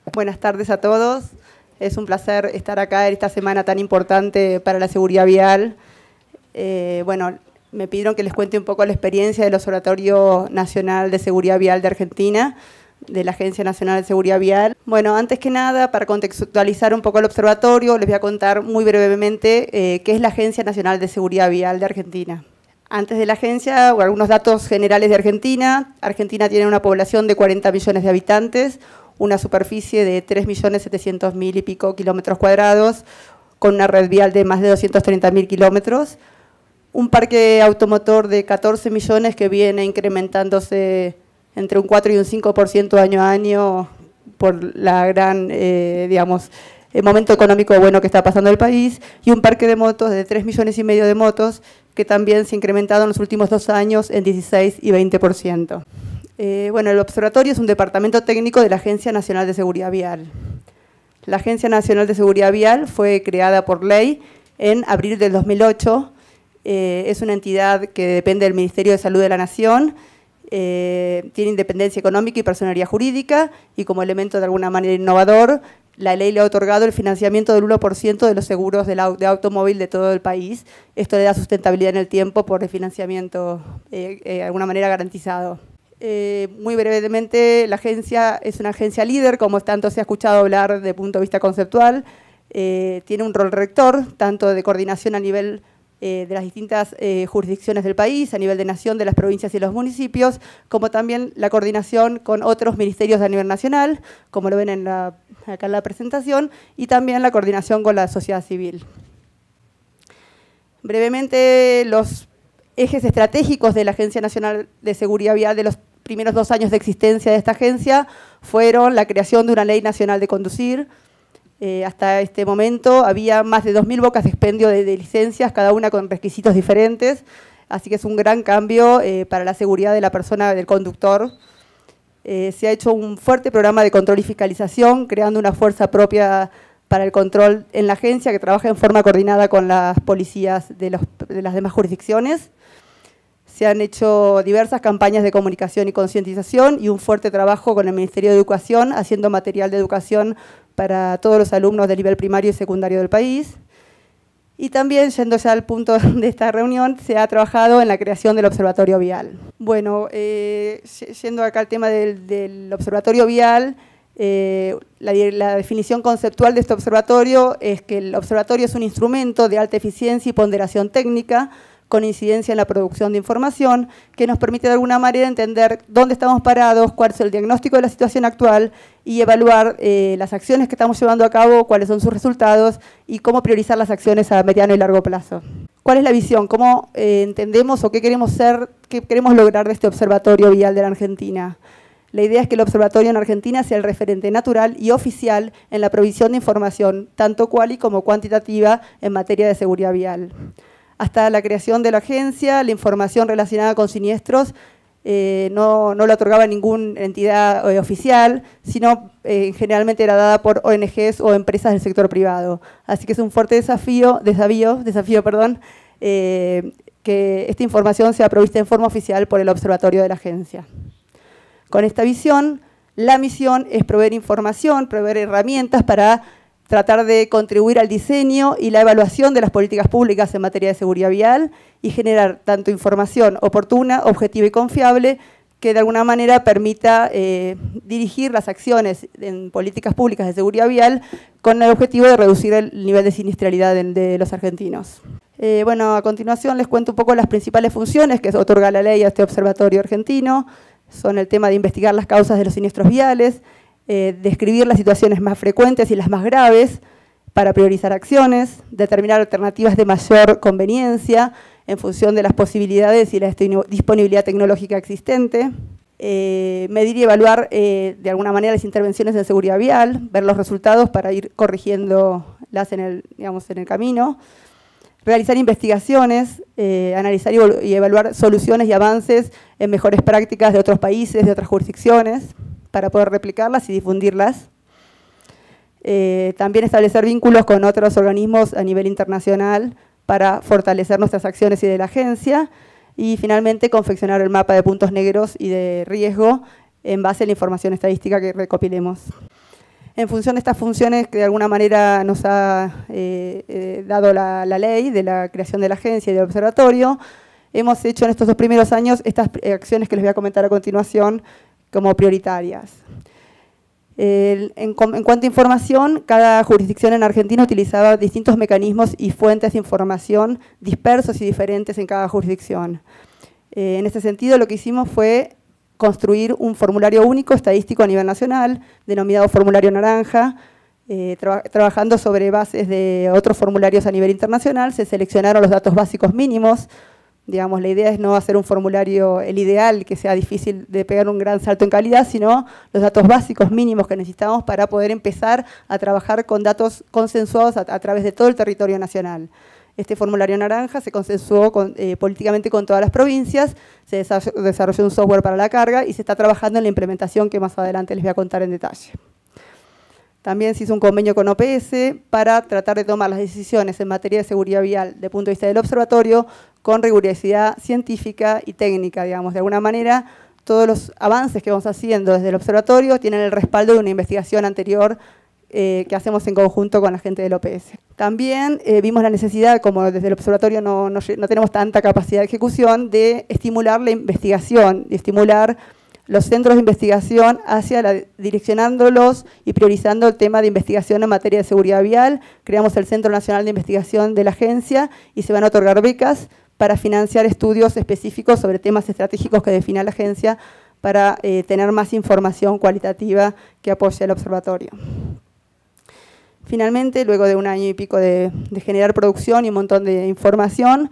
Buenas tardes a todos. Es un placer estar acá en esta semana tan importante para la seguridad vial. Bueno, me pidieron que les cuente un poco la experiencia del Observatorio Nacional de Seguridad Vial de Argentina, de la Agencia Nacional de Seguridad Vial. Bueno, antes que nada, para contextualizar un poco el observatorio, les voy a contar muy brevemente qué es la Agencia Nacional de Seguridad Vial de Argentina. Antes de la agencia, algunos datos generales de Argentina. Argentina tiene una población de 40 millones de habitantes, una superficie de 3.700.000 y pico kilómetros cuadrados, con una red vial de más de 230.000 kilómetros, un parque automotor de 14 millones que viene incrementándose entre un 4 y un 5% año a año por la gran, el momento económico bueno que está pasando el país, y un parque de motos de 3,5 millones de motos que también se ha incrementado en los últimos 2 años en 16 y 20%. Bueno, el observatorio es un departamento técnico de la Agencia Nacional de Seguridad Vial. La Agencia Nacional de Seguridad Vial fue creada por ley en abril del 2008. Es una entidad que depende del Ministerio de Salud de la Nación, tiene independencia económica y personería jurídica, y como elemento de alguna manera innovador, la ley le ha otorgado el financiamiento del 1% de los seguros de automóvil de todo el país. Esto le da sustentabilidad en el tiempo por el financiamiento de alguna manera garantizado. Muy brevemente, la agencia es una agencia líder, como tanto se ha escuchado hablar desde el punto de vista conceptual. Tiene un rol rector, tanto de coordinación a nivel de las distintas jurisdicciones del país, a nivel de nación, de las provincias y los municipios, como también la coordinación con otros ministerios a nivel nacional, como lo ven acá en la presentación, y también la coordinación con la sociedad civil. Brevemente, los ejes estratégicos de la Agencia Nacional de Seguridad Vial de los primeros 2 años de existencia de esta agencia fueron la creación de una ley nacional de conducir. Hasta este momento había más de 2.000 bocas de expendio de licencias, cada una con requisitos diferentes, así que es un gran cambio para la seguridad de la persona, del conductor. Se ha hecho un fuerte programa de control y fiscalización, creando una fuerza propia para el control en la agencia que trabaja en forma coordinada con las policías de las demás jurisdicciones. Se han hecho diversas campañas de comunicación y concientización y un fuerte trabajo con el Ministerio de Educación, haciendo material de educación para todos los alumnos del nivel primario y secundario del país. Y también, yendo ya al punto de esta reunión, se ha trabajado en la creación del Observatorio Vial. Bueno, yendo acá al tema del Observatorio Vial, la definición conceptual de este observatorio es que el observatorio es un instrumento de alta eficiencia y ponderación técnica, con incidencia en la producción de información, que nos permite de alguna manera entender dónde estamos parados, cuál es el diagnóstico de la situación actual y evaluar las acciones que estamos llevando a cabo, cuáles son sus resultados y cómo priorizar las acciones a mediano y largo plazo. ¿Cuál es la visión? ¿Cómo entendemos o qué queremos lograr de este observatorio vial de la Argentina? La idea es que el observatorio en Argentina sea el referente natural y oficial en la provisión de información, tanto cuali como cuantitativa, en materia de seguridad vial. Hasta la creación de la agencia, la información relacionada con siniestros no la otorgaba ninguna entidad oficial, sino generalmente era dada por ONGs o empresas del sector privado. Así que es un fuerte desafío, que esta información sea provista en forma oficial por el observatorio de la agencia. Con esta visión, la misión es proveer información, proveer herramientas para tratar de contribuir al diseño y la evaluación de las políticas públicas en materia de seguridad vial y generar tanto información oportuna, objetiva y confiable que de alguna manera permita dirigir las acciones en políticas públicas de seguridad vial con el objetivo de reducir el nivel de siniestralidad de los argentinos. Bueno, a continuación les cuento un poco las principales funciones que otorga la ley a este observatorio argentino. Son el tema de investigar las causas de los siniestros viales, describir las situaciones más frecuentes y las más graves para priorizar acciones, determinar alternativas de mayor conveniencia en función de las posibilidades y la disponibilidad tecnológica existente, medir y evaluar de alguna manera las intervenciones en seguridad vial, ver los resultados para ir corrigiéndolas en el camino, realizar investigaciones, analizar y evaluar soluciones y avances en mejores prácticas de otros países, de otras jurisdicciones, para poder replicarlas y difundirlas. También establecer vínculos con otros organismos a nivel internacional para fortalecer nuestras acciones y de la agencia. Y finalmente, confeccionar el mapa de puntos negros y de riesgo en base a la información estadística que recopilemos. En función de estas funciones que de alguna manera nos ha dado la ley de la creación de la agencia y del observatorio, hemos hecho en estos 2 primeros años estas acciones que les voy a comentar a continuación como prioritarias. En cuanto a información, cada jurisdicción en Argentina utilizaba distintos mecanismos y fuentes de información dispersos y diferentes en cada jurisdicción. En este sentido, lo que hicimos fue construir un formulario único estadístico a nivel nacional, denominado formulario naranja. Trabajando sobre bases de otros formularios a nivel internacional, se seleccionaron los datos básicos mínimos. Digamos, la idea es no hacer un formulario el ideal, que sea difícil de pegar un gran salto en calidad, sino los datos básicos mínimos que necesitamos para poder empezar a trabajar con datos consensuados a través de todo el territorio nacional. Este formulario naranja se consensuó políticamente con todas las provincias, se desarrolló un software para la carga y se está trabajando en la implementación que más adelante les voy a contar en detalle. También se hizo un convenio con OPS para tratar de tomar las decisiones en materia de seguridad vial desde el punto de vista del observatorio con rigurosidad científica y técnica, digamos. De alguna manera, todos los avances que vamos haciendo desde el observatorio tienen el respaldo de una investigación anterior que hacemos en conjunto con la gente del OPS. También vimos la necesidad, como desde el observatorio no tenemos tanta capacidad de ejecución, de estimular la investigación, de estimular los centros de investigación direccionándolos y priorizando el tema de investigación en materia de seguridad vial. Creamos el Centro Nacional de Investigación de la agencia y se van a otorgar becas para financiar estudios específicos sobre temas estratégicos que define la agencia para tener más información cualitativa que apoye al observatorio. Finalmente, luego de 1 año y pico de generar producción y un montón de información,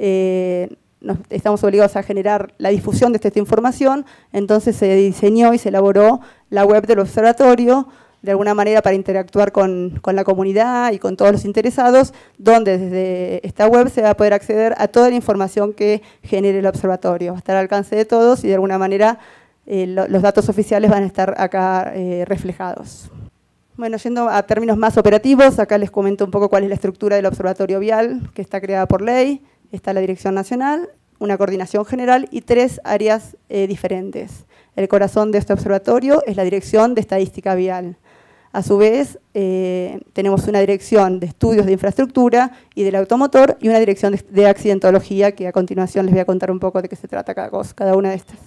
estamos obligados a generar la difusión de esta información, entonces se diseñó y se elaboró la web del observatorio, de alguna manera para interactuar con la comunidad y con todos los interesados, donde desde esta web se va a poder acceder a toda la información que genere el observatorio. Va a estar al alcance de todos y de alguna manera los datos oficiales van a estar acá reflejados. Bueno, yendo a términos más operativos, acá les comento un poco cuál es la estructura del observatorio vial, que está creada por ley. Está la Dirección Nacional, una coordinación general y 3 áreas diferentes. El corazón de este observatorio es la Dirección de Estadística Vial. A su vez, tenemos una dirección de estudios de infraestructura y del automotor y una dirección de accidentología, que a continuación les voy a contar un poco de qué se trata cada una de estas.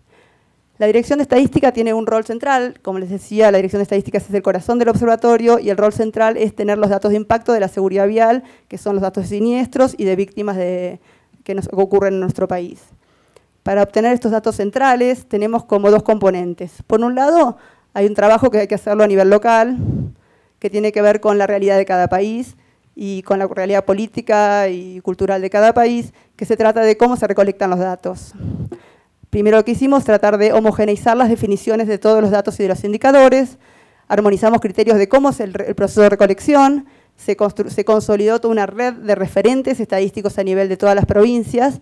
La Dirección de Estadística tiene un rol central. Como les decía, la Dirección de Estadística es el corazón del observatorio y el rol central es tener los datos de impacto de la seguridad vial, que son los datos de siniestros y de víctimas que ocurren en nuestro país. Para obtener estos datos centrales tenemos como 2 componentes. Por un lado, hay un trabajo que hay que hacerlo a nivel local, que tiene que ver con la realidad de cada país y con la realidad política y cultural de cada país, que se trata de cómo se recolectan los datos. Primero lo que hicimos, tratar de homogeneizar las definiciones de todos los datos y de los indicadores, armonizamos criterios de cómo es el proceso de recolección, se consolidó toda una red de referentes estadísticos a nivel de todas las provincias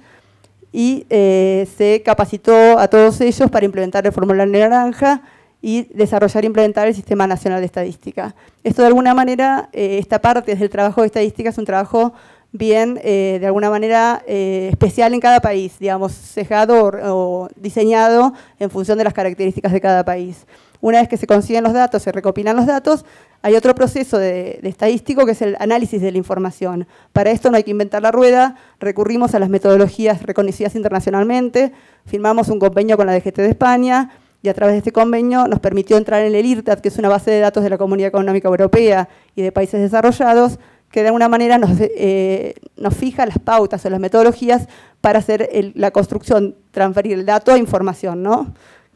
y se capacitó a todos ellos para implementar el formulario naranja y desarrollar e implementar el Sistema Nacional de Estadística. Esto de alguna manera, esta parte del trabajo de estadística es un trabajo bien, de alguna manera, especial en cada país, digamos, sesgado o diseñado en función de las características de cada país. Una vez que se consiguen los datos, se recopilan los datos, hay otro proceso de estadístico que es el análisis de la información. Para esto no hay que inventar la rueda, recurrimos a las metodologías reconocidas internacionalmente, firmamos un convenio con la DGT de España y a través de este convenio nos permitió entrar en el IRTAT, que es una base de datos de la Comunidad Económica Europea y de países desarrollados, que de alguna manera nos fija las pautas o las metodologías para hacer la construcción, transferir el dato a información, ¿no?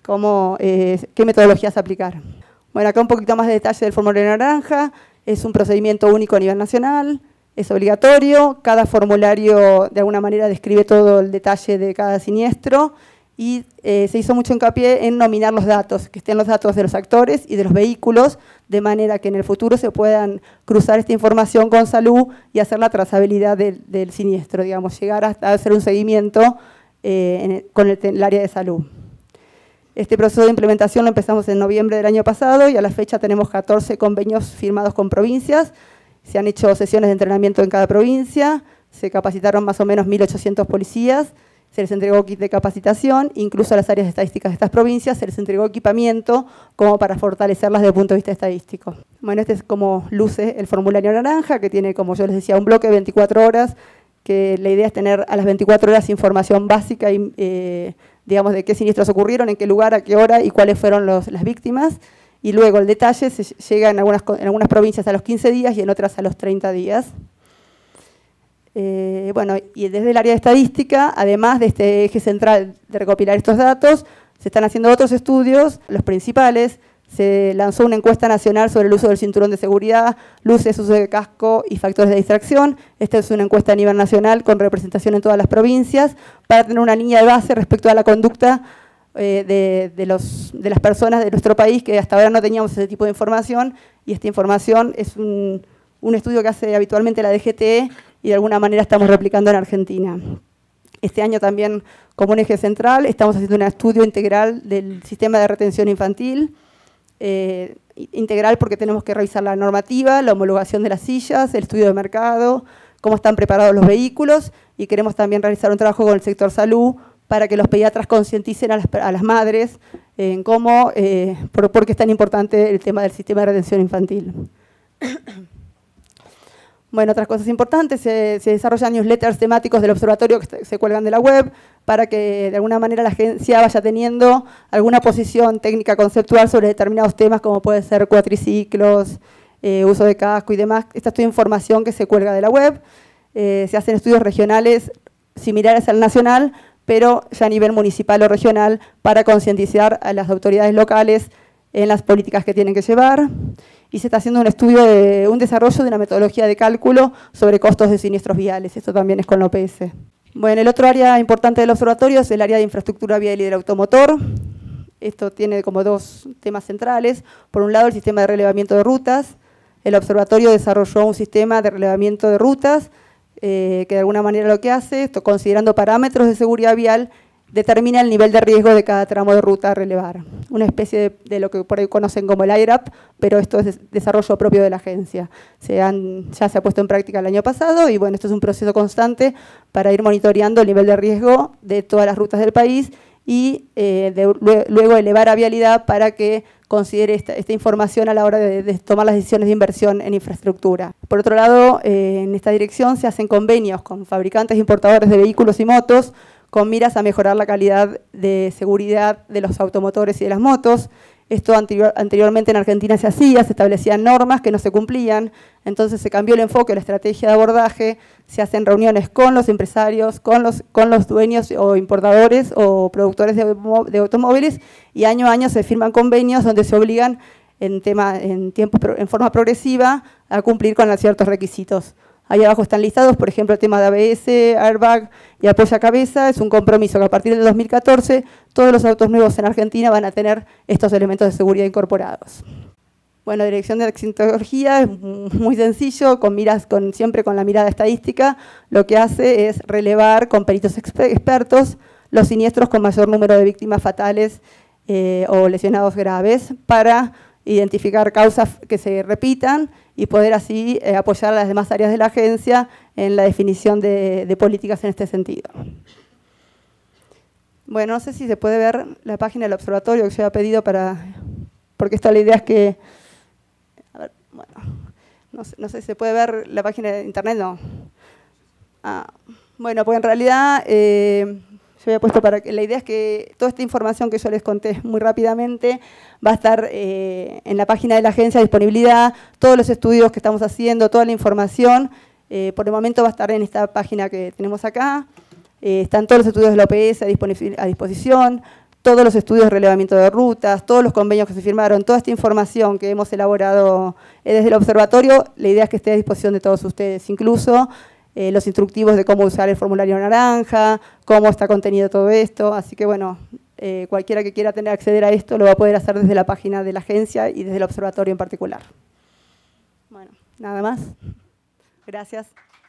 ¿Qué metodologías aplicar? Bueno, acá un poquito más de detalle del formulario naranja. Es un procedimiento único a nivel nacional, es obligatorio. Cada formulario de alguna manera describe todo el detalle de cada siniestro y se hizo mucho hincapié en nominar los datos, que estén los datos de los actores y de los vehículos, de manera que en el futuro se puedan cruzar esta información con salud y hacer la trazabilidad del siniestro, digamos, llegar hasta hacer un seguimiento con el área de salud. Este proceso de implementación lo empezamos en noviembre del año pasado y a la fecha tenemos 14 convenios firmados con provincias. Se han hecho sesiones de entrenamiento en cada provincia, se capacitaron más o menos 1.800 policías se les entregó kit de capacitación, incluso a las áreas estadísticas de estas provincias se les entregó equipamiento como para fortalecerlas desde el punto de vista estadístico. Bueno, este es como luce el formulario naranja, que tiene, como yo les decía, un bloque de 24 horas, que la idea es tener a las 24 horas información básica, digamos, de qué siniestros ocurrieron, en qué lugar, a qué hora y cuáles fueron las víctimas. Y luego el detalle se llega en algunas provincias a los 15 días y en otras a los 30 días. Bueno, y desde el área de estadística, además de este eje central de recopilar estos datos, se están haciendo otros estudios, los principales. Se lanzó una encuesta nacional sobre el uso del cinturón de seguridad, luces, uso de casco y factores de distracción. Esta es una encuesta a nivel nacional con representación en todas las provincias para tener una línea de base respecto a la conducta de las personas de nuestro país, que hasta ahora no teníamos ese tipo de información, y esta información es un estudio que hace habitualmente la DGTE y de alguna manera estamos replicando en Argentina. Este año también, como un eje central, estamos haciendo un estudio integral del sistema de retención infantil, integral porque tenemos que revisar la normativa, la homologación de las sillas, el estudio de mercado, cómo están preparados los vehículos, y queremos también realizar un trabajo con el sector salud para que los pediatras concienticen a las madres en cómo, por qué es tan importante el tema del sistema de retención infantil. Bueno, otras cosas importantes, se desarrollan newsletters temáticos del observatorio que se cuelgan de la web para que de alguna manera la agencia vaya teniendo alguna posición técnica conceptual sobre determinados temas como puede ser cuatriciclos, uso de casco y demás. Esta es toda información que se cuelga de la web. Se hacen estudios regionales similares al nacional, pero ya a nivel municipal o regional para concientizar a las autoridades locales en las políticas que tienen que llevar. Y se está haciendo un estudio un desarrollo de una metodología de cálculo sobre costos de siniestros viales. Esto también es con la OPS. Bueno, el otro área importante del observatorio es el área de infraestructura vial y del automotor. Esto tiene como dos temas centrales. Por un lado, el sistema de relevamiento de rutas. El observatorio desarrolló un sistema de relevamiento de rutas que de alguna manera lo que hace, esto, considerando parámetros de seguridad vial, determina el nivel de riesgo de cada tramo de ruta a relevar. Una especie de lo que por ahí conocen como el IRAP, pero esto es desarrollo propio de la agencia. Ya se ha puesto en práctica el año pasado y bueno, esto es un proceso constante para ir monitoreando el nivel de riesgo de todas las rutas del país y luego elevar a vialidad para que considere esta información a la hora de tomar las decisiones de inversión en infraestructura. Por otro lado, en esta dirección se hacen convenios con fabricantes e importadores de vehículos y motos con miras a mejorar la calidad de seguridad de los automotores y de las motos. Esto anteriormente en Argentina se hacía, se establecían normas que no se cumplían, entonces se cambió el enfoque, la estrategia de abordaje, se hacen reuniones con los empresarios, con los dueños o importadores o productores de automóviles y año a año se firman convenios donde se obligan en forma progresiva a cumplir con ciertos requisitos. Ahí abajo están listados, por ejemplo, el tema de ABS, airbag y apoyo a cabeza. Es un compromiso que a partir del 2014 todos los autos nuevos en Argentina van a tener estos elementos de seguridad incorporados. Bueno, dirección de accidentología es muy sencillo, siempre con la mirada estadística. Lo que hace es relevar con peritos expertos los siniestros con mayor número de víctimas fatales o lesionados graves para identificar causas que se repitan y poder así apoyar a las demás áreas de la agencia en la definición de políticas en este sentido. Bueno, no sé si se puede ver la página del observatorio que yo había pedido porque la idea es que, a ver, bueno, no sé si se puede ver la página de internet, no. Bueno, pues en realidad yo había puesto la idea es que toda esta información que yo les conté muy rápidamente va a estar en la página de la agencia de disponibilidad, todos los estudios que estamos haciendo, toda la información, por el momento va a estar en esta página que tenemos acá, están todos los estudios de la OPS a disposición, todos los estudios de relevamiento de rutas, todos los convenios que se firmaron, toda esta información que hemos elaborado desde el observatorio, la idea es que esté a disposición de todos ustedes, incluso los instructivos de cómo usar el formulario naranja, cómo está contenido todo esto, así que bueno, cualquiera que quiera acceder a esto lo va a poder hacer desde la página de la agencia y desde el observatorio en particular. Bueno, nada más. Gracias.